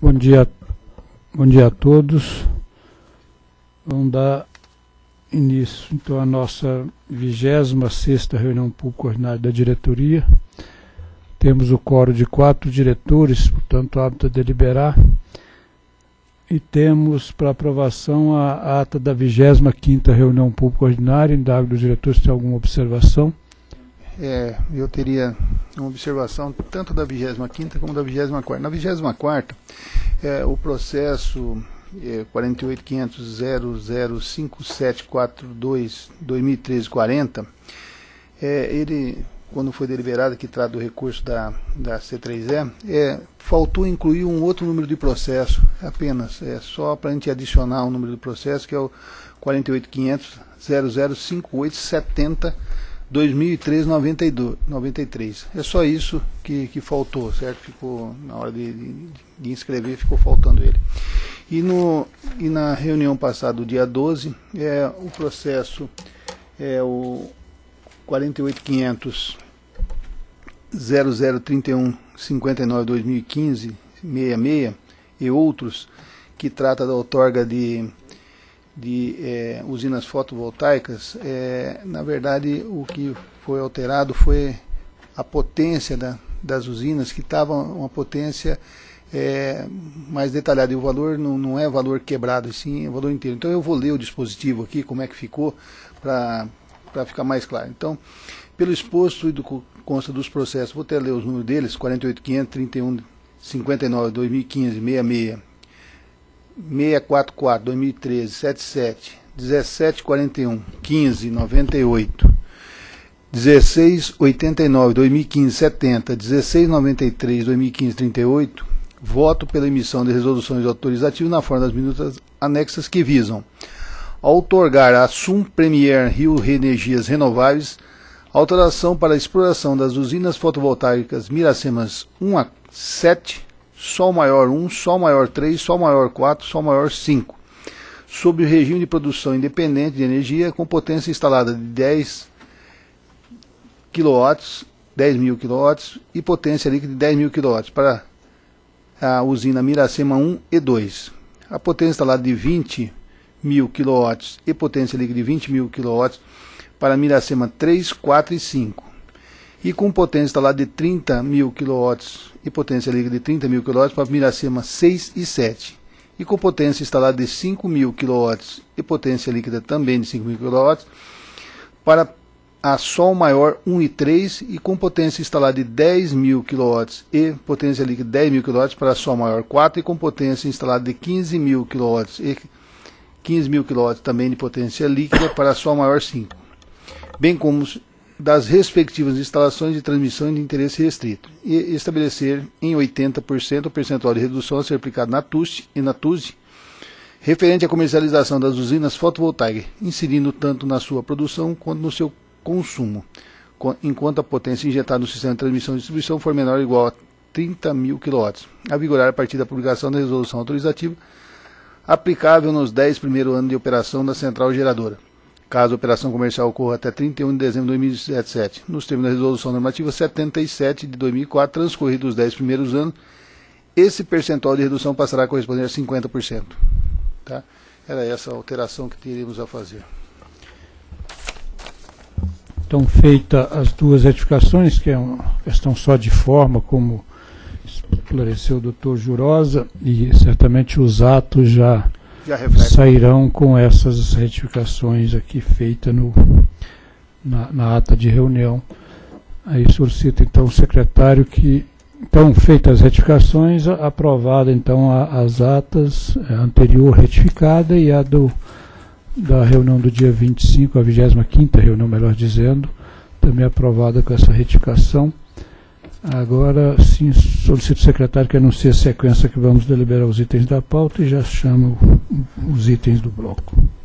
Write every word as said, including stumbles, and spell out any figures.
Bom dia, bom dia a todos. Vamos dar início então à nossa vigésima sexta reunião pública ordinária da diretoria. Temos o quórum de quatro diretores, portanto apto a deliberar. E temos para aprovação a ata da vigésima quinta reunião pública ordinária. Indago dos diretores se tem alguma observação. É, eu teria uma observação tanto da vigésima quinta como da vigésima quarta. Na vigésima quarta, é, o processo é, quarenta e oito ponto quinhentos ponto zero zero cinco sete quatro dois barra dois mil e treze quarenta, é, ele, quando foi deliberado, que trata do recurso da, da C três E, é, faltou incluir um outro número de processo, apenas, é só para a gente adicionar um número de processo, que é o quarenta e oito ponto quinhentos ponto zero zero cinco oito sete zero dois mil e treze noventa e três. É só isso que, que faltou, certo? Ficou, na hora de, de, de inscrever, ficou faltando ele. E, no, e na reunião passada, do dia doze, é, o processo é o quarenta e oito ponto quinhentos ponto zero zero trinta e um cinquenta e nove barra dois mil e quinze sessenta e seis e outros, que trata da outorga de de é, usinas fotovoltaicas. É, na verdade, o que foi alterado foi a potência da, das usinas, que estava uma potência é, mais detalhada, e o valor não, não é valor quebrado, sim, é o valor inteiro. Então eu vou ler o dispositivo aqui, como é que ficou, para ficar mais claro. Então, pelo exposto e do consta dos processos, vou até ler os números deles: quarenta e oito ponto quinhentos, trinta e um, cinquenta e nove, dois mil e quinze, sessenta e seis, seiscentos e quarenta e quatro, dois mil e treze, setenta e sete, dezessete quarenta e um, quinze, noventa e oito, dezesseis oitenta e nove, dois mil e quinze, setenta, dezesseis noventa e três, dois mil e quinze, trinta e oito, voto pela emissão de resoluções autorizativas na forma das minutas anexas, que visam outorgar a Sum Premier Rio Energias Renováveis autorização para a exploração das usinas fotovoltaicas Miracemas um a sete, Sol maior um, Sol maior três, Sol maior quatro, Sol maior cinco, sob o regime de produção independente de energia, com potência instalada de dez quilowatts, dez mil quilowatts, e potência líquida de dez mil quilowatts, para a usina Miracema um e dois. A potência instalada de vinte mil quilowatts e potência líquida de vinte mil quilowatts para Miracema três, quatro e cinco. E com potência instalada de trinta mil quilowatts e potência líquida de trinta mil quilowatts para Miracema seis e sete. E com potência instalada de cinco mil quilowatts e potência líquida também de cinco mil quilowatts para a Sol maior um e três, e com potência instalada de dez mil quilowatts e potência líquida de dez mil quilowatts para a Sol maior quatro, e com potência instalada de quinze mil quilowatts e quinze mil quilowatts também de potência líquida para a Sol maior cinco, bem como das respectivas instalações de transmissão de interesse restrito, e estabelecer em oitenta por cento o percentual de redução a ser aplicado na T U S e na T U S E, referente à comercialização das usinas fotovoltaicas, incidindo tanto na sua produção quanto no seu consumo, enquanto a potência injetada no sistema de transmissão e distribuição for menor ou igual a trinta mil quilowatts, a vigorar a partir da publicação da resolução autorizativa, aplicável nos dez primeiros anos de operação da central geradora, caso a operação comercial ocorra até trinta e um de dezembro de dois mil e dezessete, nos termos da Resolução Normativa setenta e sete de dois mil e quatro, transcorridos os dez primeiros anos, esse percentual de redução passará a corresponder a cinquenta por cento. Tá? Era essa a alteração que teríamos a fazer. Então, feita as duas retificações, que é uma questão só de forma, como esclareceu o doutor Jurosa, e certamente os atos já... Já sairão com essas retificações aqui feitas no, na, na ata de reunião. Aí solicito então o secretário que, então, feitas as retificações, aprovada então a, as atas, a anterior retificada e a do, da reunião do dia vinte e cinco, a vigésima quinta reunião, melhor dizendo, também aprovada com essa retificação. Agora, sim, solicito ao secretário que anuncie a sequência que vamos deliberar os itens da pauta, e já chamo os itens do bloco.